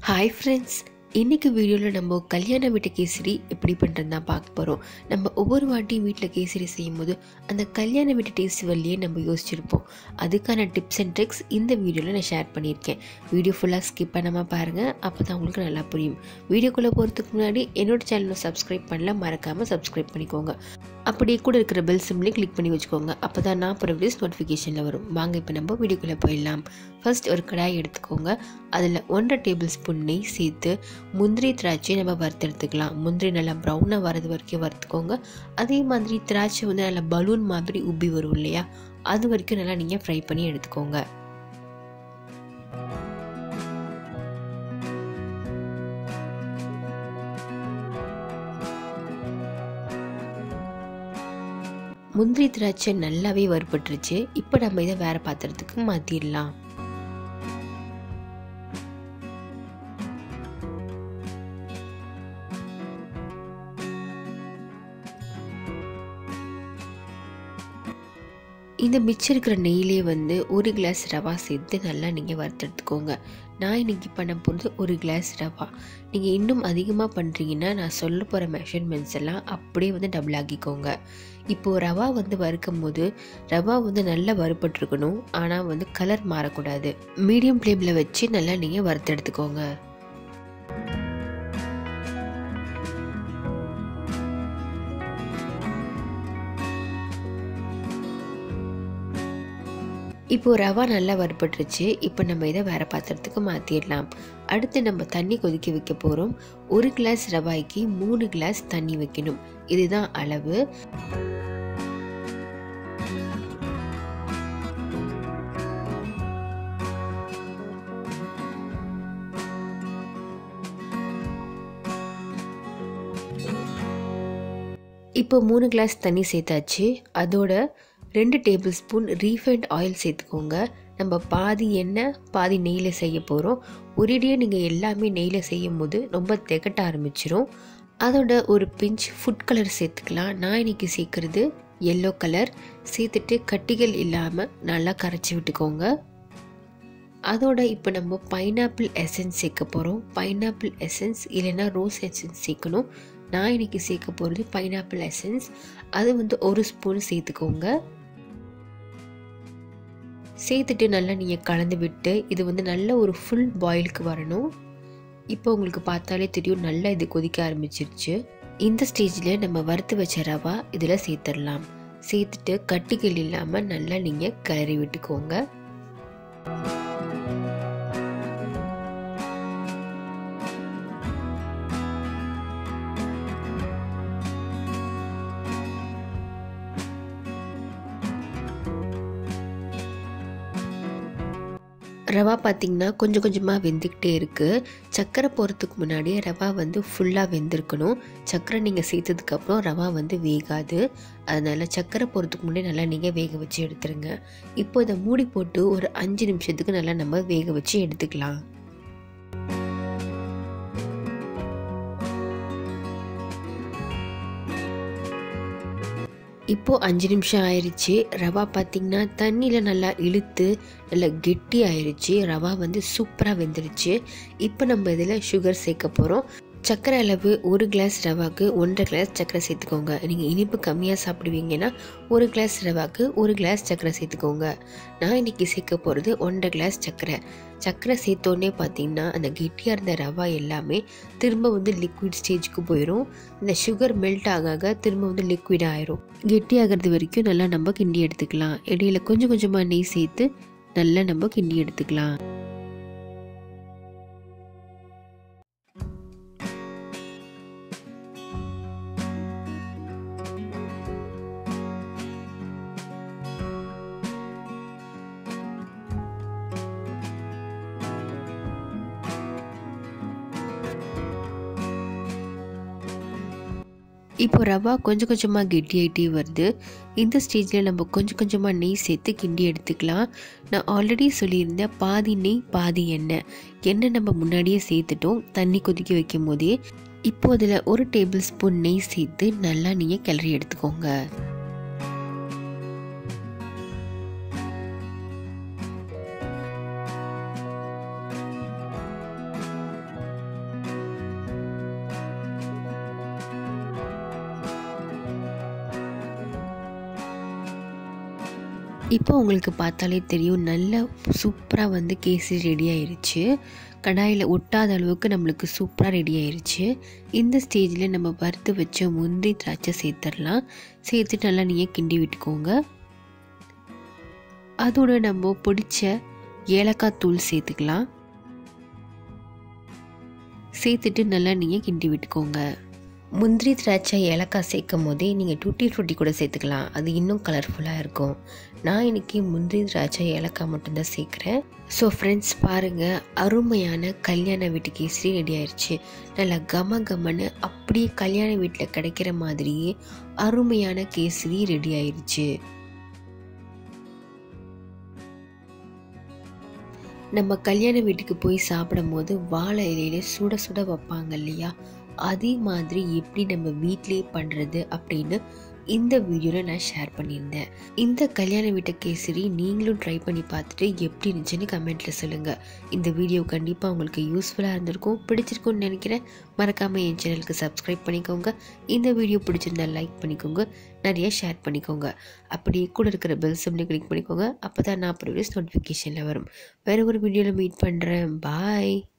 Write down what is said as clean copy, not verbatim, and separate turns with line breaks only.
Hi friends, இன்னைக்கு வீடியோவில் நம்ம கல்யாண வீட்டு கேசரி எப்படி பண்ணுறது தான் பார்க்க போகிறோம். நம்ம ஒவ்வொரு வாட்டியும் வீட்டில் கேசரி செய்யும்போது அந்த கல்யாண வீட்டு டேஸ்ட் வழியே நம்ம யோசிச்சிருப்போம். அதுக்கான டிப்ஸ் அண்ட் ட்ரிக்ஸ் இந்த வீடியோவில் நான் ஷேர் பண்ணியிருக்கேன். வீடியோ ஃபுல்லாக ஸ்கிப் பண்ணாமல் பாருங்கள், அப்போ தான் உங்களுக்கு நல்லா புரியும். வீடியோக்குள்ளே போகிறதுக்கு முன்னாடி என்னோட சேனலை சப்ஸ்கிரைப் பண்ணல, மறக்காமல் சப்ஸ்கிரைப் பண்ணிக்கோங்க. அப்படியே கூட இருக்கிற பெல் சிம்லையும் கிளிக் பண்ணி வச்சுக்கோங்க. அப்போ தான் நான் போகிற வீடியோஸ் நோட்டிஃபிகேஷனில் வரும். வாங்க இப்போ நம்ம வீடியோக்குள்ளே போயிடலாம். ஃபர்ஸ்ட் ஒரு கடாய் எடுத்துக்கோங்க. அதில் 1.5 டேபிள் ஸ்பூன் நெய் சேர்த்து முந்திரி திராட்சை நம்ம வறுத்தெடுத்துக்கலாம். முந்திரி நல்லா ப்ரௌனாக வரது வரைக்கும் வறுத்துக்கோங்க. அதே மாதிரி திராட்சை வந்து நல்லா பலூன் மாதிரி உப்பி வரும் இல்லையா, அது வரைக்கும் நல்லா நீங்கள் ஃப்ரை பண்ணி எடுத்துக்கோங்க. முந்திரி திராட்சை நல்லாவே வறுபட்டுருச்சு. இப்போ நம்ம இதை வேற பாத்திரத்துக்கு மாற்றிடலாம். இந்த மிச்சம் இருக்கிற நெய்யிலே வந்து 1 கிளாஸ் ரவா சேர்த்து நல்லா நீங்கள் வறுத்தெடுத்துக்கோங்க. நான் இன்றைக்கி பண்ண போகிறது 1 கிளாஸ் ரவா. நீங்கள் இன்னும் அதிகமாக பண்ணுறீங்கன்னா நான் சொல்ல போகிற மெஷர்மெண்ட்ஸ் எல்லாம் அப்படியே வந்து டபுள் ஆக்கிக்கோங்க. இப்போது ரவா வந்து வறுக்கும் போது ரவா வந்து நல்லா வறுபட்டுருக்கணும், ஆனால் வந்து கலர் மாறக்கூடாது. மீடியம் ஃப்ளேமில் வச்சு நல்லா நீங்கள் வறுத்தெடுத்துக்கோங்க. இப்போது ரவா நல்லா வறுபட்டுருச்சு. இப்போ நம்ம இதை வேறு பாத்திரத்துக்கு மாற்றிடலாம். அடுத்து நம்ம தண்ணி கொதிக்க வைக்க போகிறோம். 1 கிளாஸ் ரவாய்க்கு 3 கிளாஸ் தண்ணி வைக்கணும். இதுதான் அளவு. இப்போ 3 கிளாஸ் தண்ணி சேர்த்தாச்சு. அதோட 2 டேபிள் ஸ்பூன் ரீஃபைண்ட் ஆயில் சேர்த்துக்கோங்க. நம்ம பாதி எண்ணெய் பாதி நெய்யில் செய்ய போகிறோம். ஒரேடியாக நீங்கள் எல்லாமே நெய்யில் செய்யும் போது ரொம்ப திகட்ட ஆரம்பிச்சிரும். அதோட ஒரு பிஞ்ச் ஃபுட் கலர் சேர்த்துக்கலாம். நான் இன்றைக்கி சேர்க்குறது எல்லோ கலர். சேர்த்துட்டு கட்டிகள் இல்லாமல் நல்லா கரைச்சி விட்டுக்கோங்க. அதோட இப்போ நம்ம பைனாப்பிள் எசன்ஸ் சேர்க்க போகிறோம். பைனாப்பிள் எசன்ஸ் இல்லைன்னா ரோஸ் எசன்ஸ் சேர்க்கணும். நான் இன்றைக்கி சேர்க்க போகிறது பைனாப்பிள் எசன்ஸ். அது வந்து 1 ஸ்பூன் சேர்த்துக்கோங்க. சேர்த்துட்டு நல்லா நீங்கள் கலந்து விட்டு இது வந்து நல்ல ஒரு ஃபுல் பாயிலுக்கு வரணும். இப்போ உங்களுக்கு பார்த்தாலே தெரியும், நல்லா இது கொதிக்க ஆரம்பிச்சிருச்சு. இந்த ஸ்டேஜில் நம்ம வறுத்து வச்ச ரவா இதில் சேர்த்துடலாம். சேர்த்துட்டு கட்டிகள் இல்லாமல் நல்லா நீங்கள் கிளறி விட்டுக்கோங்க. ரவா பார்த்திங்கன்னா கொஞ்சம் கொஞ்சமாக வெந்துக்கிட்டே இருக்குது. சர்க்கரை போகிறதுக்கு முன்னாடி ரவா வந்து ஃபுல்லாக வெந்திருக்கணும். சர்க்கரை நீங்கள் சேர்த்ததுக்கப்புறம் ரவா வந்து வேகாது. அதனால் சர்க்கரை போகிறதுக்கு முன்னாடி நல்லா நீங்கள் வேக வச்சு எடுத்துருங்க. இப்போ இதை மூடி போட்டு ஒரு 5 நிமிஷத்துக்கு நல்லா நம்ம வேக வச்சு எடுத்துக்கலாம். இப்போது 5 நிமிஷம் ஆயிடுச்சு. ரவா பார்த்திங்கன்னா தண்ணியில் நல்லா இழுத்து நல்லா கெட்டி ஆயிடுச்சு. ரவா வந்து சூப்பராக வெந்துருச்சு. இப்போ நம்ம இதில் சுகர் சேர்க்க போகிறோம். சர்க்கரை அளவு 1 கிளாஸ் ரவாக்கு 1.5 கிளாஸ் சர்க்கரை சேர்த்துக்கோங்க. நீங்கள் இனிப்பு கம்மியாக சாப்பிடுவீங்கன்னா 1 கிளாஸ் ரவாக்கு 1 கிளாஸ் சர்க்கரை சேர்த்துக்கோங்க. நான் இன்றைக்கி சேர்க்க போகிறது 1.5 கிளாஸ் சர்க்கரை. சர்க்கரை சேர்த்தோடனே பார்த்திங்கன்னா அந்த கெட்டியாக இருந்த ரவா எல்லாமே திரும்ப வந்து லிக்விட் ஸ்டேஜுக்கு போயிடும். இந்த சுகர் மெல்ட் ஆக திரும்ப வந்து லிக்விட் ஆயிரும். கெட்டி ஆகிறது வரைக்கும் நல்லா நம்ம கிண்டி எடுத்துக்கலாம். இடையில கொஞ்சம் கொஞ்சமாக நெய் சேர்த்து நல்லா நம்ம கிண்டி எடுத்துக்கலாம். இப்போ ரவா கொஞ்சம் கொஞ்சமாக கெட்டியாகிட்டே வருது. இந்த ஸ்டேஜில் நம்ம கொஞ்சம் கொஞ்சமாக நெய் சேர்த்து கிண்டி எடுத்துக்கலாம். நான் ஆல்ரெடி சொல்லியிருந்தேன், பாதி நெய் பாதி எண்ணெய். எண்ணெய் நம்ம முன்னாடியே சேர்த்துட்டோம் தண்ணி கொதிக்க வைக்கும் போதே. இப்போ அதில் 1 டேபிள் ஸ்பூன் நெய் சேர்த்து நல்லா நீங்கள் கிளறி எடுத்துக்கோங்க. இப்போ உங்களுக்கு பார்த்தாலே தெரியும், நல்லா சூப்பராக வந்து கேசரி ரெடி ஆயிருச்சு. கடாயில் ஒட்டாத அளவுக்கு நம்மளுக்கு சூப்பராக ரெடி ஆயிருச்சு. இந்த ஸ்டேஜில் நம்ம வறுத்து வச்ச முந்திரி திராட்சை சேர்த்துடலாம். சேர்த்துட்டு நல்லா நீங்கள் கிண்டி விட்டுக்கோங்க. அதோட நம்ம பொடிச்ச ஏலக்காய் தூள் சேர்த்துக்கலாம். சேர்த்துட்டு நல்லா நீங்கள் கிண்டி விட்டுக்கோங்க. முந்திரி திராட்சை ஏலக்காய் சேர்க்கும் போதே நீங்கள் டூட்டி ஃப்ரூட்டி கூட சேர்த்துக்கலாம். அது இன்னும் கலர்ஃபுல்லாக இருக்கும். நான் இன்றைக்கி முந்திரி திராட்சை ஏலக்காய் மட்டும்தான் சேர்க்குறேன். ஸோ ஃப்ரெண்ட்ஸ் பாருங்கள், அருமையான கல்யாண வீட்டு கேசரி ரெடி ஆயிடுச்சு. நல்லா கம கமன்னு அப்படியே கல்யாண வீட்டில் கிடைக்கிற மாதிரியே அருமையான கேசரி ரெடி ஆயிடுச்சு. நம்ம கல்யாண வீட்டுக்கு போய் சாப்பிடும் போது வாழை இலையில சுட சுட வைப்பாங்க இல்லையா, அதே மாதிரி எப்படி நம்ம வீட்டிலே பண்ணுறது அப்படின்னு இந்த வீடியோவில் நான் ஷேர் பண்ணியிருந்தேன். இந்த கல்யாண வீட்டு கேசரி நீங்களும் ட்ரை பண்ணி பார்த்துட்டு எப்படி இருந்துச்சுன்னு கமெண்ட்டில் சொல்லுங்கள். இந்த வீடியோ கண்டிப்பாக உங்களுக்கு யூஸ்ஃபுல்லாக இருந்திருக்கும், பிடிச்சிருக்கும்னு நினைக்கிறேன். மறக்காமல் என் சேனலுக்கு சப்ஸ்கிரைப் பண்ணிக்கோங்க. இந்த வீடியோ பிடிச்சிருந்தா லைக் பண்ணிக்கோங்க, நிறைய ஷேர் பண்ணிக்கோங்க. அப்படியே கூட இருக்கிற பெல் சிம்லையும் கிளிக் பண்ணிக்கோங்க. அப்போ தான் நான் வீடியோஸ் நோட்டிஃபிகேஷனில் வரும். வேறு ஒரு வீடியோவில் மீட் பண்ணுறேன். பாய்.